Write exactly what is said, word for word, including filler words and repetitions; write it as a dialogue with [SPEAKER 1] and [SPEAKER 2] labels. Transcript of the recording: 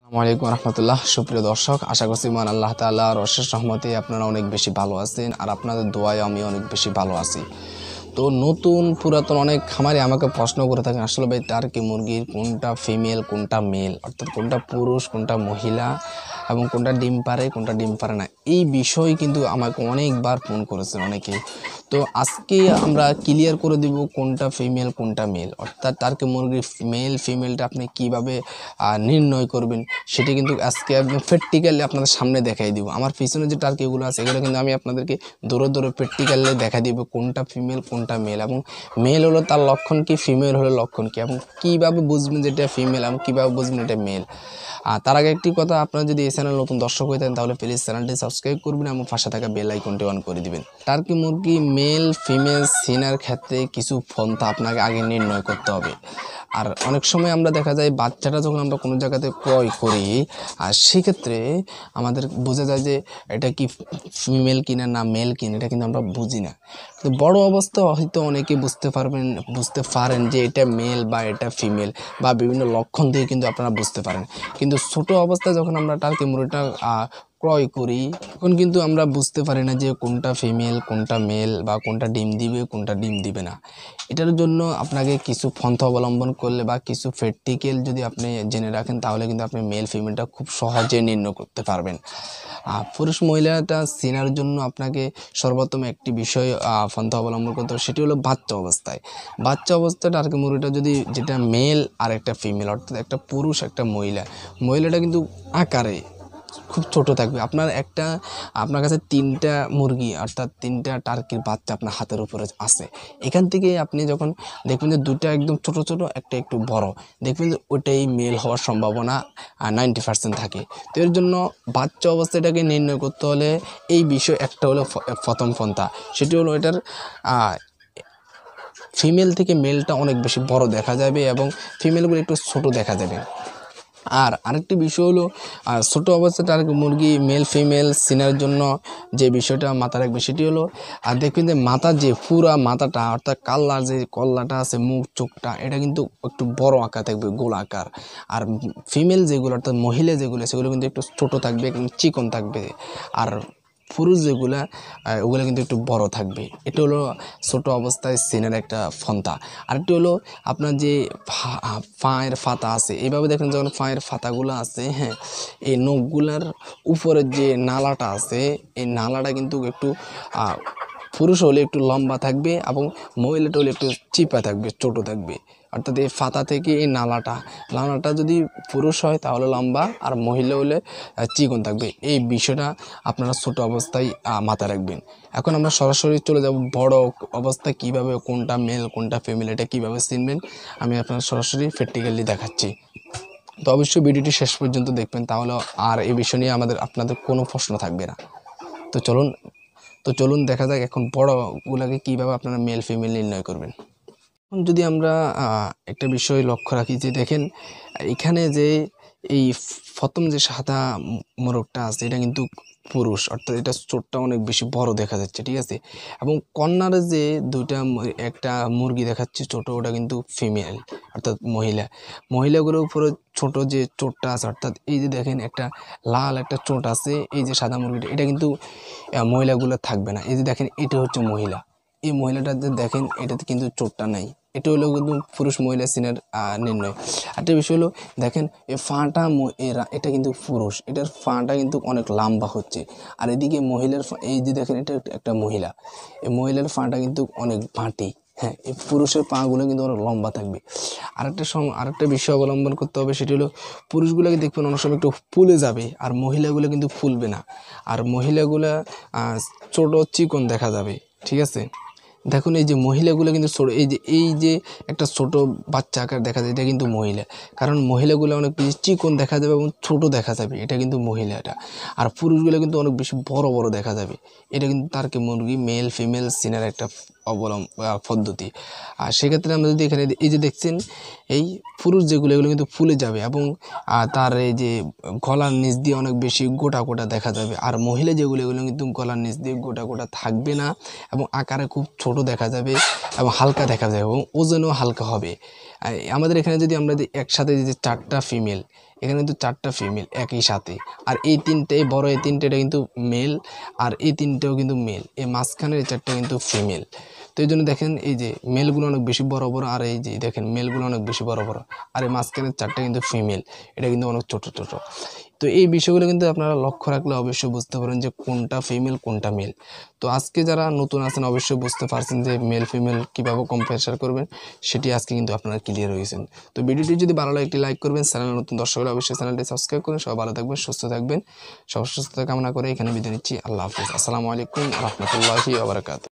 [SPEAKER 1] আসসালামু আলাইকুম রহমতুল্লাহ। সুপ্রিয় দর্শক, আশা করছি মান আল্লাহ তাআলার অশেষ রহমতে আপনারা অনেক বেশি ভালো আছেন আর আপনাদের দোয়ায় আমি অনেক বেশি ভালো আছি। তো নতুন পুরাতন অনেক খামারি আমাকে প্রশ্ন করে থাকেন, আসলে ভাই টার্কি মুরগির কোনটা ফিমেল কোনটা মেল, অর্থাৎ কোনটা পুরুষ কোনটা মহিলা এবং কোনটা ডিম পারে কোনটা ডিম পারে না, এই বিষয় কিন্তু আমাকে অনেকবার ফোন করেছেন অনেকেই। তো আজকে আমরা ক্লিয়ার করে দিব কোনটা ফিমেল কোনটা মেল, অর্থাৎ টার্কি মুরগির মেল ফিমেলটা আপনি কিভাবে নির্ণয় করবেন সেটি কিন্তু আজকে একদম প্র্যাকটিক্যালি আপনাদের সামনে দেখাই দিব। আমার পিছনে যে টার্কিগুলো আছে এগুলো কিন্তু আমি আপনাদেরকে দৌড়ে দৌড়ে প্র্যাকটিক্যালি দেখা দিব কোনটা ফিমেল কোনটা মেল, এবং মেল হলো তার লক্ষণ কি, ফিমেল হলো লক্ষণ কি, এবং কীভাবে বুঝবেন যেটা ফিমেল এবং কীভাবে বুঝবেন এটা মেল। আর তার আগে একটি কথা, আপনারা যদি এই চ্যানেল নতুন দর্শক হয়ে থাকেন তাহলে প্লিজ চ্যানেলটি সাবস্ক্রাইব করবেন এবং পাশে থাকা বেল আইকনটি অন করে দিবেন। টার্কি মুরগি মেল ফিমেল সিনার ক্ষেত্রে কিছু পন্থা আপনাকে আগে নির্ণয় করতে হবে। আর অনেক সময় আমরা দেখা যায় বাচ্চাটা যখন আমরা কোনো জায়গাতে ক্রয় করি আর সেক্ষেত্রে আমাদের বোঝা যায় যে এটা কি ফিমেল কিনা না মেল কিনা, এটা কিন্তু আমরা বুঝি না। কিন্তু বড় অবস্থা হয়তো অনেকে বুঝতে পারবেন বুঝতে পারেন যে এটা মেল বা এটা ফিমেল বা বিভিন্ন লক্ষণ দিয়ে কিন্তু আপনারা বুঝতে পারেন। কিন্তু ছোট অবস্থায় যখন আমরা টার্কি মুরগিটা ক্রয় করি তখন কিন্তু আমরা বুঝতে পারি না যে কোনটা ফিমেল কোনটা মেল বা কোনটা ডিম দিবে কোনটা ডিম দিবে না। এটার জন্য আপনাকে কিছু পন্থা অবলম্বন করলে বা কিছু প্র্যাকটিক্যাল যদি আপনি জেনে রাখেন তাহলে কিন্তু আপনি মেল ফিমেলটা খুব সহজে নির্ণয় করতে পারবেন। পুরুষ মহিলাটা চেনার জন্য আপনাকে সর্বোত্তম একটি বিষয় পন্থা অবলম্বন করতে হবে, সেটি হলো বাচ্চা অবস্থায়। বাচ্চা অবস্থায় টার্কি মুরগিটা যদি যেটা মেল আর একটা ফিমেল, অর্থাৎ একটা পুরুষ একটা মহিলা, মহিলাটা কিন্তু আকারে খুব ছোট থাকবে। আপনার একটা আপনার কাছে তিনটা মুরগি অর্থাৎ তিনটা টার্কির বাচ্চা আপনার হাতের উপরে আছে, এখান থেকে আপনি যখন দেখবেন যে দুটা একদম ছোট ছোট একটা একটু বড়, দেখবেন যে ওটাই মেল হওয়ার সম্ভাবনা নাইনটি পার্সেন্ট থাকে। তো এর জন্য বাচ্চা অবস্থাটাকে নির্ণয় করতে হলে এই বিষয় একটা হলো প্রথম পন্থা, সেটি হলো এটার ফিমেল থেকে মেলটা অনেক বেশি বড় দেখা যাবে এবং ফিমেলগুলো একটু ছোট দেখা যাবে। আর আরেকটি বিষয় হলো ছোট অবস্থায় টার্কি মুরগি মেল ফিমেল চেনার জন্য যে বিষয়টা মাথায় রাখবে সেটি হলো, আর দেখবেন যে মাথার যে পুরা মাথাটা অর্থাৎ কাল্লার যে কল্লাটা আছে মুখ চোখটা এটা কিন্তু একটু বড় আকার থাকবে, গোল আকার। আর ফিমেল যেগুলো অর্থাৎ মহিলা যেগুলো সেগুলো কিন্তু একটু ছোট থাকবে, চিকন থাকবে। আর পুরুষ যেগুলা ওগুলো কিন্তু একটু বড় থাকবে। এটা হলো ছোট অবস্থায় চেনার একটা পন্থা। আরেকটি হলো আপনার যে পায়ের ফাতা আছে, এইভাবে দেখেন যখন পায়ের ফাতাগুলো আছে, হ্যাঁ, এই নখগুলার উপরের যে নালাটা আছে এই নালাটা কিন্তু একটু পুরুষ হলে একটু লম্বা থাকবে এবং মহিলাটা হলে একটু চিপা থাকবে, ছোট থাকবে। অর্থাৎ এই ফাতা থেকে এই নালাটা নালাটা যদি পুরুষ হয় তাহলে লম্বা আর মহিলা হলে চিকন থাকবে। এই বিষয়টা আপনারা ছোট অবস্থায় মাথায় রাখবেন। এখন আমরা সরাসরি চলে যাব বড় অবস্থায় কিভাবে কোনটা মেল কোনটা ফিমেল এটা কিভাবে চিনবেন আমি আপনারা সরাসরি প্র্যাকটিক্যালি দেখাচ্ছি। তো অবশ্যই ভিডিওটি শেষ পর্যন্ত দেখবেন, তাহলে আর এই বিষয় নিয়ে আমাদের আপনাদের কোনো প্রশ্ন থাকবে না। তো চলুন তো চলুন দেখা যাক এখন বড়গুলোকে কীভাবে আপনারা মেল ফিমেল নির্ণয় করবেন। এখন যদি আমরা একটা বিষয় লক্ষ্য রাখি যে দেখেন এখানে যে এই প্রথম যে সাদা মোরগটা আছে এটা কিন্তু পুরুষ, অর্থাৎ এটা চোটটা অনেক বেশি বড় দেখা যাচ্ছে, ঠিক আছে। এবং কর্নারে যে দুইটা একটা মুরগি দেখাচ্ছে ছোট, ওটা কিন্তু ফিমেল অর্থাৎ মহিলা। মহিলাগুলোর উপরে ছোট যে চোটটা আছে, অর্থাৎ এই যে দেখেন একটা লাল একটা চোট আছে এই যে সাদা মুরগিটা, এটা কিন্তু মহিলাগুলো থাকবে না। এই যে দেখেন এটা হচ্ছে মহিলা, এই মহিলাটা যে দেখেন এটাতে কিন্তু চোটটা নাই। এটা হলো কিন্তু পুরুষ মহিলা সিনের নির্ণয়। একটা বিষয় হলো দেখেন এই ফাঁটা এরা এটা কিন্তু পুরুষ, এটার ফাঁটা কিন্তু অনেক লম্বা হচ্ছে। আর এদিকে মহিলার এই যে দেখেন এটা একটা মহিলা, এই মহিলার ফাঁটা কিন্তু অনেক বাঁটি, হ্যাঁ, এই পুরুষের পাগুলো কিন্তু অনেক লম্বা থাকবে। আরেকটা সম আরেকটা বিষয় অবলম্বন করতে হবে, সেটি হলো পুরুষগুলোকে দেখবেন অনেক সময় একটু ফুলে যাবে আর মহিলাগুলো কিন্তু ফুলবে না। আর মহিলাগুলা ছোট চিকন দেখা যাবে, ঠিক আছে। দেখুন এই যে মহিলাগুলো কিন্তু ছোট, এই যে এই যে একটা ছোট বাচ্চা আকার দেখা যায় এটা কিন্তু মহিলা, কারণ মহিলাগুলো অনেক বেশি চিকন দেখা যাবে এবং ছোট দেখা যাবে, এটা কিন্তু মহিলাটা। আর পুরুষগুলো কিন্তু অনেক বেশি বড় বড় দেখা যাবে, এটা কিন্তু টার্কি মুরগি মেল ফিমেল সিনার একটা অবলম্ব পদ্ধতি। আর সেক্ষেত্রে আমরা যদি এখানে এই যে দেখছেন এই পুরুষ যেগুলো এগুলো কিন্তু ফুলে যাবে এবং তার এই যে গলার নিচ দিয়ে অনেক বেশি গোটা গোটা দেখা যাবে। আর মহিলা যেগুলো এগুলো কিন্তু গলার নিচ দিয়ে গোটা গোটা থাকবে না এবং আকারে খুব ছোট দেখা যাবে এবং হালকা দেখা যাবে এবং ওজনও হালকা হবে। আমাদের এখানে যদি আমরা একসাথে যে চারটা ফিমেল এখানে কিন্তু চারটা ফিমেল একই সাথে, আর এই তিনটে এই বড় এই তিনটেটা কিন্তু মেল, আর এই তিনটেও কিন্তু মেল, এই মাঝখানের এই চারটা কিন্তু ফিমেল। তো এই জন্য দেখেন এই যে মেলগুলো অনেক বেশি বড় বড়, আর এই যে দেখেন মেলগুলো অনেক বেশি বড় বড়, আর এই মাঝখানের চারটা কিন্তু ফিমেল, এটা কিন্তু অনেক ছোট ছোট। তো এই বিষয়গুলো কিন্তু আপনারা লক্ষ্য রাখলে অবশ্যই বুঝতে পারেন যে কোনটা ফিমেল কোনটা মেল। তো আজকে যারা নতুন আছেন অবশ্যই বুঝতে পারছেন যে মেল ফিমেল কীভাবে কম্পেয়ার করবেন, সেটি আজকে কিন্তু আপনারা ক্লিয়ার হয়েছেন। তো ভিডিওটি যদি ভালো লাগে একটি লাইক করবেন, চ্যানেল নতুন দর্শক হলে অবশ্যই চ্যানেলটি সাবস্ক্রাইব করুন। সবাই ভালো থাকবেন, সুস্থ থাকবেন, সবার সুস্থতা কামনা করে এখানে বিদায় নিচ্ছি। আল্লাহ হাফিজ। আসসালামু আলাইকুম রহমতুল্লাহি ওয়া বারাকাতুহু।